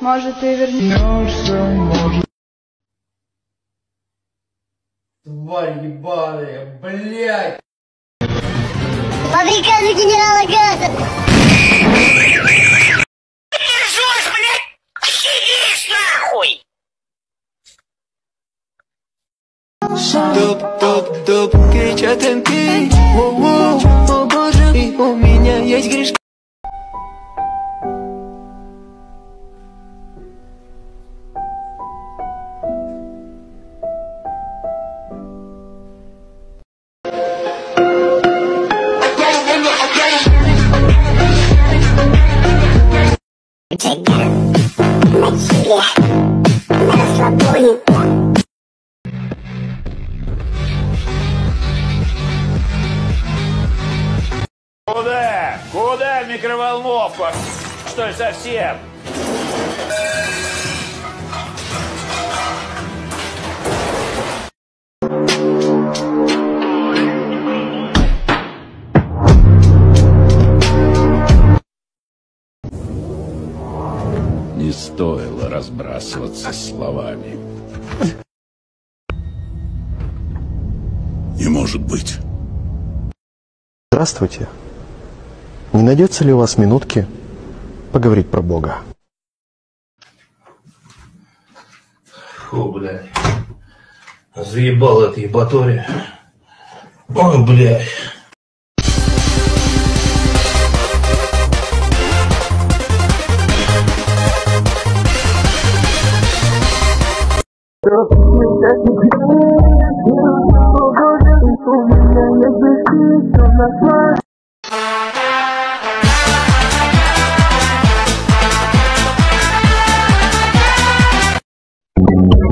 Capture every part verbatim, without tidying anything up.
Может, ты вернешься, может... Тварь ебаная, блядь! По приказу генерала Газа! Держусь, блядь! Охеришь, нахуй! Топ-топ-топ, кричат эн пи. Воу-воу, о боже, и у меня есть грешки. На чиле, на расслабоне. Куда? Куда в микроволновку? Что ли совсем? Не стоило разбрасываться словами. Не может быть. Здравствуйте. Не найдется ли у вас минутки поговорить про Бога? Фу, блядь. Заебал это ебатория. Ой, блядь.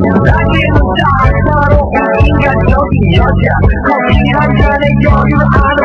I